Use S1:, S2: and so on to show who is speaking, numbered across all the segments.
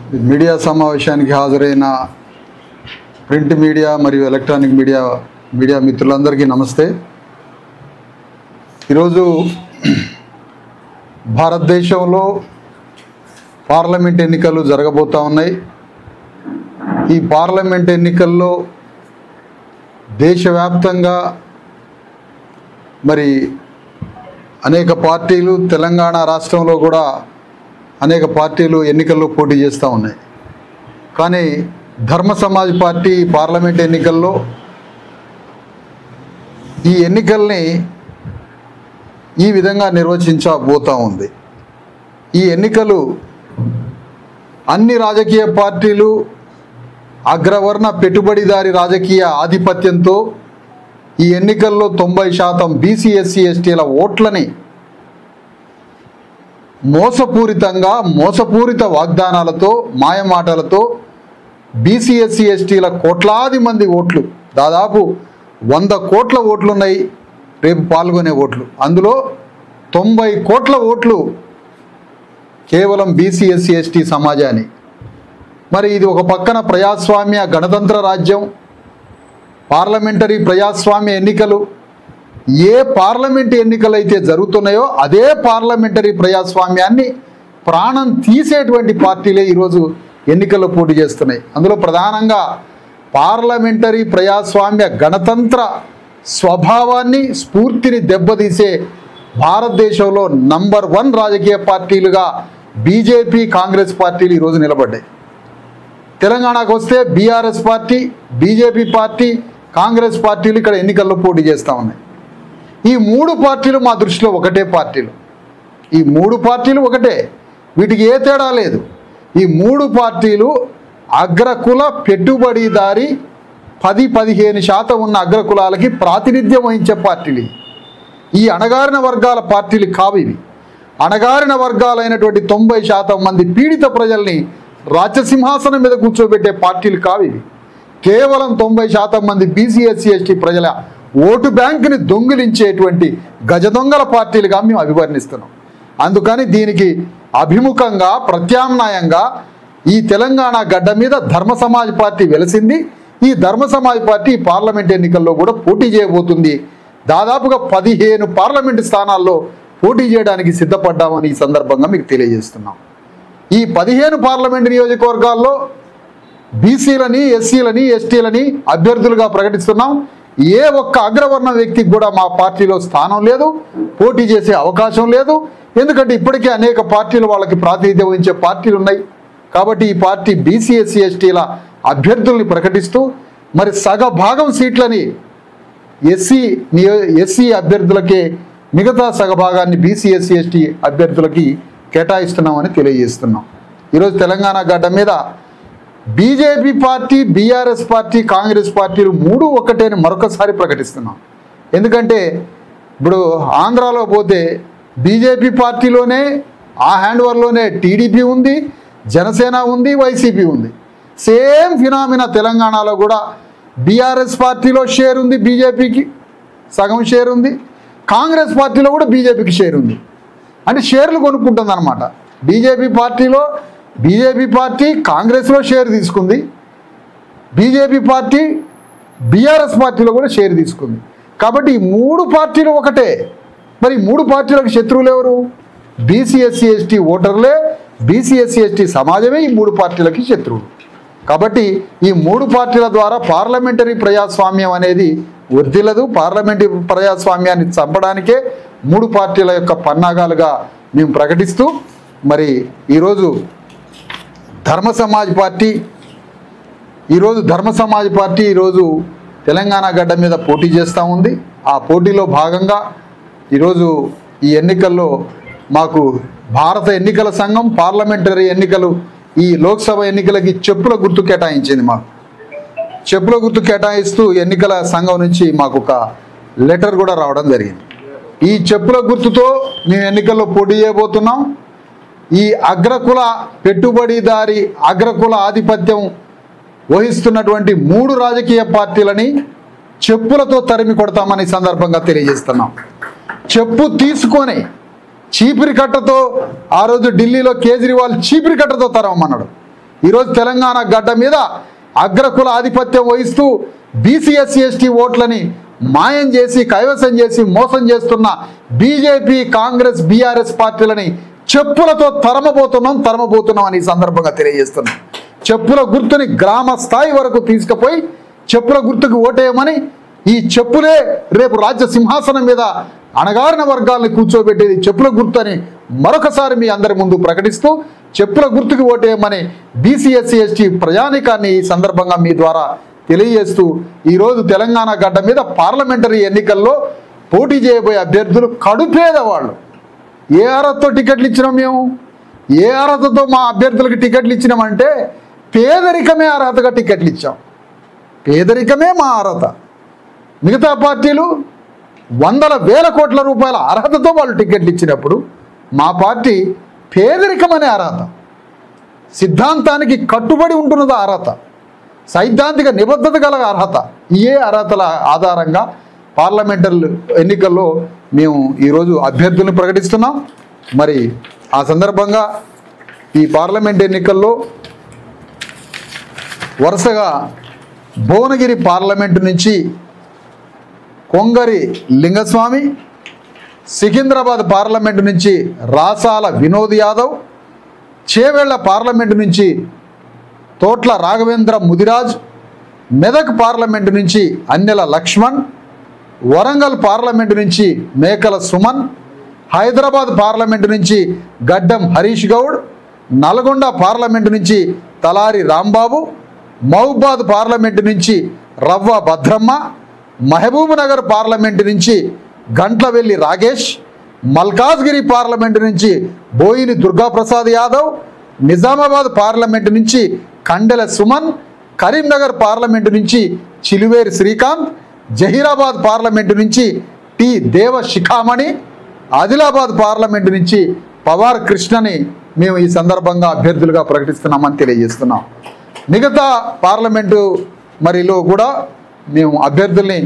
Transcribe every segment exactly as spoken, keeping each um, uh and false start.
S1: Media సమావేశానికి హాజరైన print media మరియు ఎలక్ట్రానిక్ మీడియా మీడియా మిత్రులందరికీ నమస్తే. ఈరోజు భారతదేశంలో పార్లమెంట్ ఎన్నికలు జరగబోతూ ఉన్నాయి. ఈ పార్లమెంట్ ఎన్నికల్లో దేశవ్యాప్తంగా మరి అనేక పార్టీలు, తెలంగాణ రాష్ట్రంలో కూడా అనేక పార్టీలు ఎన్నికల్లో పోటీ చేస్తూ ఉన్నాయి. కానీ ధర్మ సమాజ్ పార్టీ పార్లమెంట్ ఎన్నికల్లో ఈ ఎన్నికల్ని ఈ విధంగా నిర్వచించబోతూ ఉంది. ఈ ఎన్నికలు అన్ని రాజకీయ పార్టీలు అగ్రవర్ణ పెట్టుబడిదారి రాజకీయ ఆధిపత్యంతో ఈ ఎన్నికల్లో తొంభై శాతం బీసీ ఎస్సీ ఎస్టీల ఓట్లని మోసపూరితంగా మోసపూరిత వాగ్దానాలతో మాయమాటలతో బీసీ ఎస్సీ ఎస్టీల కోట్లాది మంది ఓట్లు, దాదాపు వంద కోట్ల ఓట్లు ఉన్నాయి రేపు పాల్గొనే ఓట్లు. అందులో తొంభై కోట్ల ఓట్లు కేవలం బీసీ ఎస్సీ ఎస్టీ సమాజాన్ని. మరి ఇది ఒక పక్కన ప్రజాస్వామ్య గణతంత్ర రాజ్యం, పార్లమెంటరీ ప్రజాస్వామ్య ఎన్నికలు. ఏ పార్లమెంట్ ఎన్నికలు అయితే జరుగుతున్నాయో అదే పార్లమెంటరీ ప్రజాస్వామ్యాన్ని ప్రాణం తీసేటువంటి పార్టీలే ఈరోజు ఎన్నికల్లో పోటీ చేస్తున్నాయి. అందులో ప్రధానంగా పార్లమెంటరీ ప్రజాస్వామ్య గణతంత్ర స్వభావాన్ని, స్ఫూర్తిని దెబ్బతీసే భారతదేశంలో నంబర్ వన్ రాజకీయ పార్టీలుగా బీజేపీ, కాంగ్రెస్ పార్టీలు ఈరోజు నిలబడ్డాయి. తెలంగాణకు వస్తే BRS party, BJP party, Congress పార్టీలు ఇక్కడ ఎన్నికల్లో పోటీ చేస్తూ ఉన్నాయి. ఈ మూడు పార్టీలు మా దృష్టిలో ఒకటే పార్టీలు. ఈ మూడు పార్టీలు ఒకటే, వీటికి ఏ తేడా లేదు. ఈ మూడు పార్టీలు అగ్రకుల పెట్టుబడిదారి పది పదిహేను శాతం ఉన్న అగ్రకులాలకి ప్రాతినిధ్యం వహించే పార్టీలు. ఈ అణగారిన వర్గాల పార్టీలు కావు ఇవి. అణగారిన వర్గాలైనటువంటి తొంభై శాతం మంది పీడిత ప్రజల్ని రాజ్యసింహాసనం మీద కూర్చోబెట్టే పార్టీలు కావు ఇవి. కేవలం తొంభై శాతం మంది బీసీ ఎస్సీ ఎస్టీ ప్రజల ఓటు బ్యాంకుని దొంగిలించేటువంటి గజ దొంగల పార్టీలుగా మేము అభివర్ణిస్తున్నాం. అందుకని దీనికి అభిముఖంగా, ప్రత్యామ్నాయంగా ఈ తెలంగాణ గడ్డ మీద ధర్మ సమాజ్ పార్టీ వెలసింది. ఈ ధర్మ సమాజ్ పార్టీ పార్లమెంట్ ఎన్నికల్లో కూడా పోటీ చేయబోతుంది. దాదాపుగా పదిహేను పార్లమెంటు స్థానాల్లో పోటీ చేయడానికి సిద్ధపడ్డామని ఈ సందర్భంగా మీకు తెలియజేస్తున్నాం. ఈ పదిహేను పార్లమెంటు నియోజకవర్గాల్లో బీసీలని, ఎస్సీలని, ఎస్టీలని అభ్యర్థులుగా ప్రకటిస్తున్నాం. ఏ ఒక్క అగ్రవర్ణ వ్యక్తికి కూడా మా పార్టీలో స్థానం లేదు, పోటీ చేసే అవకాశం లేదు. ఎందుకంటే ఇప్పటికే అనేక పార్టీలు వాళ్ళకి ప్రాతినిధ్యం వహించే పార్టీలు ఉన్నాయి. కాబట్టి ఈ పార్టీ బీసీ ఎస్సీ ఎస్టీల అభ్యర్థుల్ని ప్రకటిస్తూ మరి సగ భాగం సీట్లని ఎస్సీ నియో ఎస్సీ అభ్యర్థులకే, మిగతా సగభాగాన్ని బీసీ ఎస్సీ ఎస్టీ అభ్యర్థులకి కేటాయిస్తున్నామని తెలియజేస్తున్నాం. ఈరోజు తెలంగాణ గడ్డ మీద BJP party, BRS party, Congress పార్టీలు మూడు ఒకటే అని మరొకసారి ప్రకటిస్తున్నాం. ఎందుకంటే ఇప్పుడు ఆంధ్రాలో పోతే బీజేపీ పార్టీలోనే, ఆ హ్యాండ్ ఓవర్లోనే టీడీపీ ఉంది, జనసేన ఉంది, వైసీపీ ఉంది. సేమ్ ఫినామినా తెలంగాణలో కూడా బీఆర్ఎస్ పార్టీలో షేర్ ఉంది, బీజేపీకి సగం షేర్ ఉంది. కాంగ్రెస్ పార్టీలో కూడా బీజేపీకి షేర్ ఉంది. అంటే షేర్లు కొనుక్కుంటుంది అనమాట. బీజేపీ పార్టీలో బీజేపీ పార్టీ కాంగ్రెస్లో షేర్ తీసుకుంది, బీజేపీ పార్టీ బీఆర్ఎస్ పార్టీలో కూడా షేర్ తీసుకుంది. కాబట్టి ఈ మూడు పార్టీలు ఒకటే. మరి మూడు పార్టీలకు శత్రువులు ఎవరు? బీసీ ఎస్సీ ఎస్టీ ఓటర్లే, బీసీ ఎస్సీ ఎస్టీ సమాజమే ఈ మూడు పార్టీలకి శత్రువులు. కాబట్టి ఈ మూడు పార్టీల ద్వారా పార్లమెంటరీ ప్రజాస్వామ్యం అనేది వర్ధిల్లదు. పార్లమెంటరీ ప్రజాస్వామ్యాన్ని చంపడానికే మూడు పార్టీల యొక్క పన్నాగాలుగా మేము ప్రకటిస్తూ మరి ఈరోజు ధర్మ సమాజ్ పార్టీ ఈరోజు ధర్మ సమాజ్ పార్టీ ఈరోజు తెలంగాణ గడ్డ మీద పోటీ చేస్తూ ఉంది. ఆ పోటీలో భాగంగా ఈరోజు ఈ ఎన్నికల్లో మాకు భారత ఎన్నికల సంఘం పార్లమెంటరీ ఎన్నికలు, ఈ లోక్సభ ఎన్నికలకి చెప్పుల గుర్తు కేటాయించింది. మాకు చెప్పుల గుర్తు కేటాయిస్తూ ఎన్నికల సంఘం నుంచి మాకు ఒక లెటర్ కూడా రావడం జరిగింది. ఈ చెప్పుల గుర్తుతో మేము ఎన్నికల్లో పోటీ చేయబోతున్నాం. ఈ అగ్రకుల పెట్టుబడిదారి, అగ్రకుల ఆధిపత్యం వహిస్తున్నటువంటి మూడు రాజకీయ పార్టీలని చెప్పులతో తరిమి కొడతామని సందర్భంగా తెలియజేస్తున్నాం. చెప్పు తీసుకొని చీపిరి కట్టతో ఆ రోజు ఢిల్లీలో కేజ్రీవాల్ చీపిరి కట్టతో తరమన్నాడు. ఈరోజు తెలంగాణ గడ్డ మీద అగ్రకుల ఆధిపత్యం వహిస్తూ బీసీ ఎస్సీ ఎస్టీ ఓట్లని మాయం చేసి కైవసం చేసి మోసం చేస్తున్న బీజేపీ కాంగ్రెస్ బీఆర్ఎస్ పార్టీలని చెప్పులతో తరమబోతున్నాం తరమబోతున్నాం అని ఈ సందర్భంగా తెలియజేస్తున్నాం. చెప్పుల గుర్తుని గ్రామ స్థాయి వరకు తీసుకుపోయి చెప్పుల గుర్తుకు ఓటేయమని, ఈ చెప్పులే రేపు రాజ్య సింహాసనం మీద అణగారిన వర్గాల్ని కూర్చోబెట్టేది చెప్పుల గుర్తు అని మరొకసారి మీ అందరి ముందు ప్రకటిస్తూ చెప్పుల గుర్తుకు ఓటేయమని బీసీ ఎస్సీ ఎస్టీ ప్రజానికాన్ని ఈ సందర్భంగా మీ ద్వారా తెలియజేస్తూ ఈరోజు తెలంగాణ గడ్డ మీద పార్లమెంటరీ ఎన్నికల్లో పోటీ చేయబోయే అభ్యర్థులు కడుపేదవాళ్ళు. ఏ అర్హతతో టికెట్లు ఇచ్చినాం మేము? ఏ అర్హతతో మా అభ్యర్థులకు టికెట్లు ఇచ్చినామంటే పేదరికమే అర్హతగా టికెట్లు ఇచ్చాం. పేదరికమే మా అర్హత. మిగతా పార్టీలు వందల వేల కోట్ల రూపాయల అర్హతతో వాళ్ళు టికెట్లు ఇచ్చినప్పుడు మా పార్టీ పేదరికం అనే అర్హత, సిద్ధాంతానికి కట్టుబడి ఉంటున్నది అర్హత, సైద్ధాంతిక నిబద్ధత గల అర్హత, ఏ అర్హతల ఆధారంగా పార్లమెంటరీ ఎన్నికల్లో మేము ఈరోజు అభ్యర్థులను ప్రకటిస్తున్నాం. మరి ఆ సందర్భంగా ఈ పార్లమెంట్ ఎన్నికల్లో వరుసగా భువనగిరి పార్లమెంటు నుంచి కొంగరి లింగస్వామి, సికింద్రాబాద్ పార్లమెంటు నుంచి రాసాల వినోద్ యాదవ్, చేవెళ్ల పార్లమెంటు నుంచి తోట్ల రాఘవేంద్ర ముదిరాజ్, మెదక్ పార్లమెంటు నుంచి అన్నెల లక్ష్మణ్, వరంగల్ పార్లమెంటు నుంచి మేకల సుమన్, హైదరాబాద్ పార్లమెంటు నుంచి గడ్డం హరీష్ గౌడ్, నల్గొండ పార్లమెంటు నుంచి తలారి రాంబాబు, మహబూబాద్ పార్లమెంటు నుంచి రవ్వ భద్రమ్మ, మహబూబ్ నగర్ పార్లమెంటు నుంచి గంట్లవెల్లి రాగేష్, మల్కాజ్గిరి పార్లమెంటు నుంచి బోయిని దుర్గాప్రసాద్ యాదవ్, నిజామాబాద్ పార్లమెంటు నుంచి కండెల సుమన్, కరీంనగర్ పార్లమెంటు నుంచి చిలువేరి శ్రీకాంత్, జహీరాబాద్ పార్లమెంటు నుంచి టి దేవ శిఖామణి, ఆదిలాబాద్ పార్లమెంటు నుంచి పవార్ కృష్ణని మేము ఈ సందర్భంగా అభ్యర్థులుగా ప్రకటిస్తున్నామని తెలియజేస్తున్నాం. మిగతా పార్లమెంటు మరిలో కూడా మేము అభ్యర్థుల్ని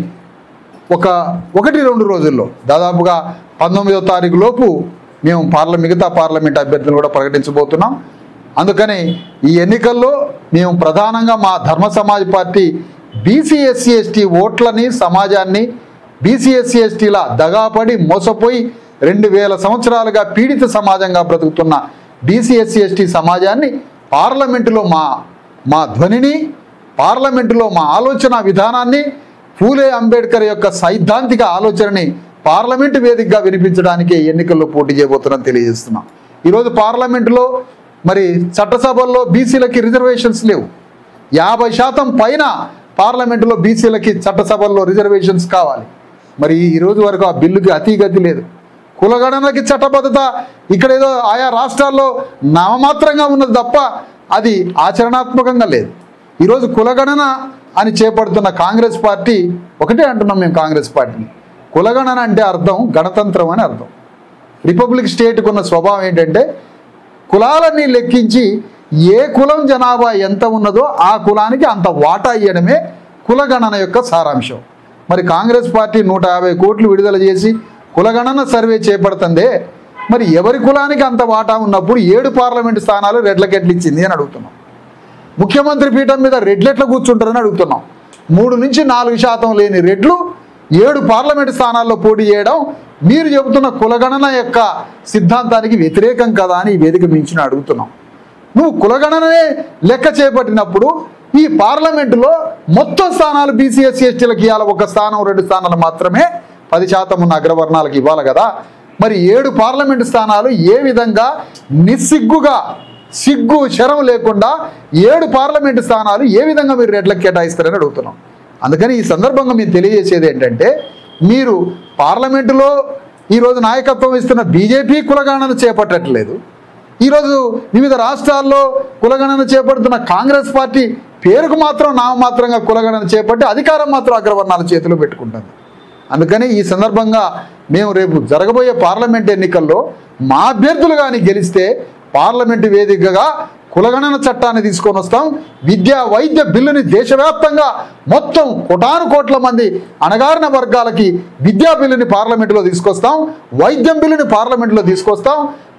S1: ఒక ఒకటి రెండు రోజుల్లో దాదాపుగా పంతొమ్మిదో తారీఖు లోపు మేము పార్ల మిగతా పార్లమెంట్ అభ్యర్థులు కూడా ప్రకటించబోతున్నాం. అందుకని ఈ ఎన్నికల్లో మేము ప్రధానంగా మా Dharma Samaj party BC SC ST ఓట్లని సమాజాన్ని బీసీ ఎస్సీ ఎస్టీల దగాపడి మోసపోయి రెండు వేల సంవత్సరాలుగా పీడిత సమాజంగా బ్రతుకుతున్న బీసీ ఎస్సీ ఎస్టీ సమాజాన్ని పార్లమెంటులో మా మా ధ్వనిని, పార్లమెంటులో మా ఆలోచన విధానాన్ని, పూలే అంబేద్కర్ యొక్క సైద్ధాంతిక ఆలోచనని పార్లమెంటు వేదికగా వినిపించడానికి ఎన్నికల్లో పోటీ చేయబోతున్నాం తెలియజేస్తున్నాం. ఈరోజు పార్లమెంటులో మరి చట్టసభల్లో బీసీలకి రిజర్వేషన్స్ లేవు. యాభై శాతం పైన పార్లమెంటులో బీసీలకి చట్టసభల్లో రిజర్వేషన్స్ కావాలి. మరి ఈరోజు వరకు ఆ బిల్లుకి అతిగతి లేదు. కులగణనకి చట్టబద్ధత ఇక్కడ ఏదో ఆయా రాష్ట్రాల్లో నామమాత్రంగా ఉన్నది తప్ప అది ఆచరణాత్మకంగా లేదు. ఈరోజు కులగణన అని చేపడుతున్న కాంగ్రెస్ పార్టీ ఒకటే అంటున్నాం మేము కాంగ్రెస్ పార్టీని, కులగణన అంటే అర్థం గణతంత్రం అని అర్థం. రిపబ్లిక్ స్టేట్కి ఉన్న స్వభావం ఏంటంటే కులాలన్నీ లెక్కించి ఏ కులం జనాభా ఎంత ఉన్నదో ఆ కులానికి అంత వాటా ఇవ్వడమే కులగణన యొక్క సారాంశం. మరి కాంగ్రెస్ పార్టీ నూట యాభై కోట్లు విడుదల చేసి కులగణన సర్వే చేపడుతుందే, మరి ఎవరి కులానికి అంత వాటా ఉన్నప్పుడు ఏడు పార్లమెంటు స్థానాలు రెడ్లకెట్లు ఇచ్చింది అని అడుగుతున్నాం. ముఖ్యమంత్రి పీఠం మీద రెడ్లెట్ల కూర్చుంటారని అడుగుతున్నాం. మూడు నుంచి నాలుగు శాతం లేని రెడ్లు ఏడు పార్లమెంటు స్థానాల్లో పోటీ చేయడం మీరు చెబుతున్న కులగణన యొక్క సిద్ధాంతానికి వ్యతిరేకం కదా అని ఈ వేదిక మించిన అడుగుతున్నాం. నువ్వు కులగణనే లెక్క చేపట్టినప్పుడు ఈ పార్లమెంటులో మొత్తం స్థానాలు బీసీ ఎస్సీ ఎస్టీలకు ఇవ్వాలి, ఒక స్థానం రెండు స్థానాలు మాత్రమే పది శాతం ఉన్న అగ్రవర్ణాలకు ఇవ్వాలి కదా. మరి ఏడు పార్లమెంటు స్థానాలు ఏ విధంగా నిస్సిగ్గుగా సిగ్గు శరం లేకుండా ఏడు పార్లమెంటు స్థానాలు ఏ విధంగా మీరు రెడ్లకు కేటాయిస్తారని అడుగుతున్నాం. అందుకని ఈ సందర్భంగా మేము తెలియజేసేది ఏంటంటే, మీరు పార్లమెంటులో ఈరోజు నాయకత్వం ఇస్తున్న బీజేపీ కులగణన చేపట్టట్లేదు. ఈరోజు వివిధ రాష్ట్రాల్లో కులగణన చేపడుతున్న కాంగ్రెస్ పార్టీ పేరుకు మాత్రం నామమాత్రంగా కులగణన చేపట్టి అధికారం మాత్రం అగ్రవర్ణాల చేతిలో పెట్టుకుంటుంది. అందుకని ఈ సందర్భంగా మేము రేపు జరగబోయే పార్లమెంట్ ఎన్నికల్లో మా అభ్యర్థులు కానీ గెలిస్తే పార్లమెంటు వేదికగా కులగణన చట్టాన్ని తీసుకొని వస్తాం. విద్యా వైద్య బిల్లుని దేశవ్యాప్తంగా మొత్తం కోటాను కోట్ల మంది అణగారిన వర్గాలకి విద్యా బిల్లుని పార్లమెంటులో తీసుకొస్తాం, వైద్యం బిల్లుని పార్లమెంటులో తీసుకొస్తాం,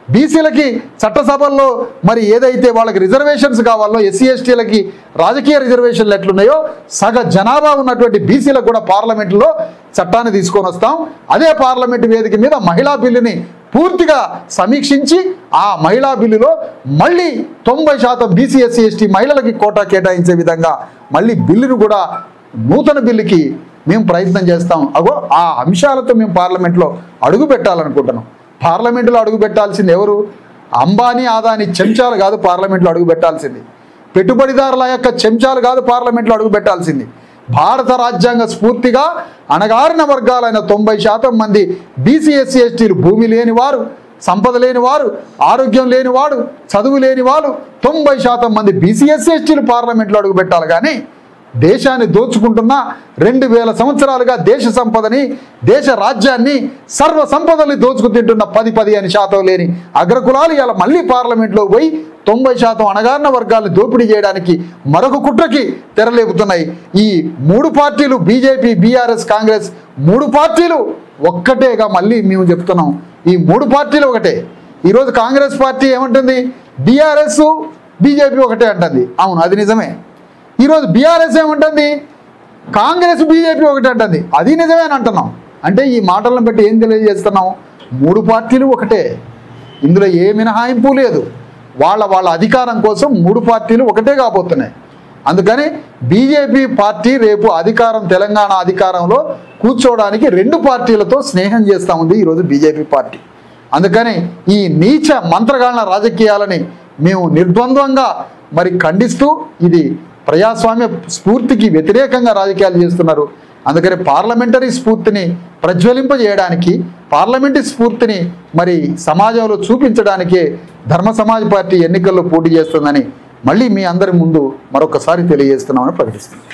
S1: బీసీలకి చట్టసభల్లో మరి ఏదైతే వాళ్ళకి రిజర్వేషన్స్ కావాలో ఎస్సీ ఎస్టీలకి రాజకీయ రిజర్వేషన్లు ఎట్లున్నాయో సగ జనాభా ఉన్నటువంటి బీసీలకు కూడా పార్లమెంటులో చట్టాన్ని తీసుకొని వస్తాం. అదే పార్లమెంటు వేదిక మీద మహిళా బిల్లుని పూర్తిగా సమీక్షించి ఆ మహిళా బిల్లులో మళ్ళీ తొంభై శాతం బీసీ ఎస్సీ ఎస్టీ మహిళలకి కోటా కేటాయించే విధంగా మళ్ళీ బిల్లును కూడా నూతన బిల్లుకి మేము ప్రయత్నం చేస్తాం. అగో ఆ అంశాలతో మేము పార్లమెంట్లో అడుగు పెట్టాలనుకుంటున్నాం. పార్లమెంటులో అడుగు పెట్టాల్సింది ఎవరు? అంబానీ ఆదాని చెంచాలు కాదు పార్లమెంట్లో అడుగు పెట్టాల్సింది. పెట్టుబడిదారుల యొక్క చెంచాలు కాదు పార్లమెంట్లో అడుగు పెట్టాల్సింది. భారత రాజ్యాంగ స్ఫూర్తిగా అణగారిన వర్గాలైన తొంభై శాతం మంది బీసీ ఎస్సీ ఎస్టీలు, భూమి లేనివారు, సంపద లేనివారు, ఆరోగ్యం లేనివాడు, చదువు లేనివాడు తొంభై శాతం మంది బీసీ ఎస్సీ ఎస్టీలు పార్లమెంట్లో అడుగు పెట్టాలి. కానీ దేశాన్ని దోచుకుంటున్న రెండు వేల సంవత్సరాలుగా దేశ సంపదని, దేశ రాజ్యాన్ని, సర్వ సంపదల్ని దోచుకు తింటున్న పది పదిహేను శాతం లేని అగ్రకులాలు ఇలా మళ్ళీ పార్లమెంట్లో పోయి తొంభై శాతం అణగారిన వర్గాలను దోపిడీ చేయడానికి మరొక కుట్రకి తెరలేపుతున్నాయి. ఈ మూడు పార్టీలు బీజేపీ, బీఆర్ఎస్, కాంగ్రెస్ మూడు పార్టీలు ఒక్కటేగా మళ్ళీ మేము చెప్తున్నాం. ఈ మూడు పార్టీలు ఒకటే. ఈరోజు కాంగ్రెస్ పార్టీ ఏమంటుంది? బీఆర్ఎస్ బీజేపీ ఒకటే అంటుంది. అవును, అది నిజమే. ఈరోజు బీఆర్ఎస్ ఏమంటుంది? కాంగ్రెస్ బీజేపీ ఒకటి అంటుంది. అది నిజమే అని అంటున్నాం. అంటే ఈ మాటలను బట్టి ఏం తెలియజేస్తున్నాం? మూడు పార్టీలు ఒకటే, ఇందులో ఏ మినహాయింపు లేదు. వాళ్ళ వాళ్ళ అధికారం కోసం మూడు పార్టీలు ఒకటే కాబోతున్నాయి. అందుకని బీజేపీ పార్టీ రేపు అధికారం, తెలంగాణ అధికారంలో కూర్చోవడానికి రెండు పార్టీలతో స్నేహం చేస్తూ ఉంది ఈరోజు బీజేపీ పార్టీ. అందుకని ఈ నీచ మంత్రగాళ్ళ రాజకీయాలని మేము నిర్ద్వంద్వంగా మరి ఖండిస్తూ, ఇది ప్రజాస్వామ్య స్ఫూర్తికి వ్యతిరేకంగా రాజకీయాలు చేస్తున్నారు. అందుకని పార్లమెంటరీ స్ఫూర్తిని ప్రజ్వలింపజేయడానికి, పార్లమెంటరీ స్ఫూర్తిని మరి సమాజంలో చూపించడానికే ధర్మ సమాజ్ పార్టీ ఎన్నికల్లో పోటీ చేస్తుందని మళ్ళీ మీ అందరి ముందు మరొకసారి తెలియజేస్తున్నామని ప్రకటిస్తున్నాం.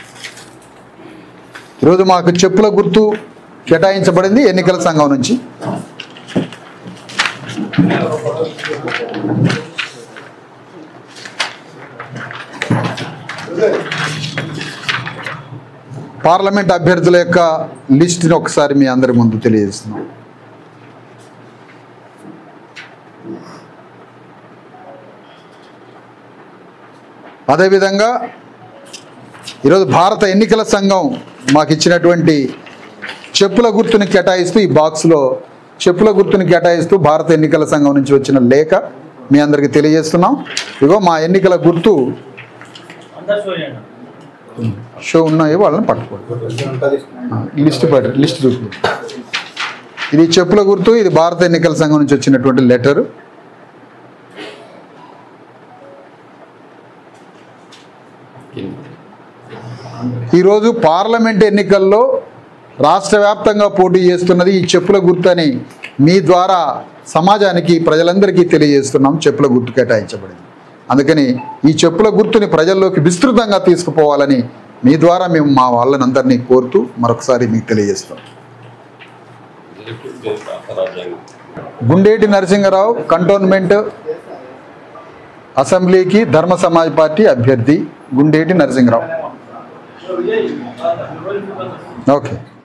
S1: ఈరోజు మాకు చెప్పుల గుర్తు కేటాయించబడింది ఎన్నికల సంఘం నుంచి. పార్లమెంట్ అభ్యర్థుల యొక్క లిస్టుని ఒకసారి మీ అందరి ముందు తెలియజేస్తున్నాం. అదేవిధంగా ఈరోజు భారత ఎన్నికల సంఘం మాకు ఇచ్చినటువంటి చెప్పుల గుర్తుని కేటాయిస్తూ, ఈ బాక్స్లో చెప్పుల గుర్తుని కేటాయిస్తూ భారత ఎన్నికల సంఘం నుంచి వచ్చిన లేఖ మీ అందరికీ తెలియజేస్తున్నాం. ఇగో మా ఎన్నికల గుర్తు షో ఉన్నాయి, వాళ్ళని పట్టుకోండి. లిస్ట్ పడి లిస్ట్ చూపి. ఇది చెప్పుల గుర్తు, ఇది భారత ఎన్నికల సంఘం నుంచి వచ్చినటువంటి లెటరు. ఈరోజు పార్లమెంట్ ఎన్నికల్లో రాష్ట్ర వ్యాప్తంగా పోటీ చేస్తున్నది ఈ చెప్పుల గుర్తు అని మీ ద్వారా సమాజానికి, ప్రజలందరికీ తెలియజేస్తున్నాం. చెప్పుల గుర్తు కేటాయించబడింది. అందుకని ఈ చెప్పుల గుర్తుని ప్రజల్లోకి విస్తృతంగా తీసుకుపోవాలని మీ ద్వారా మేము మా వాళ్ళని అందరినీ కోరుతూ మరొకసారి మీకు తెలియజేస్తాం. గుండేటి నరసింహరావు కంటోన్మెంట్ అసెంబ్లీకి ధర్మ సమాజ్ పార్టీ అభ్యర్థి గుండేటి నరసింహరావు. ఓకే.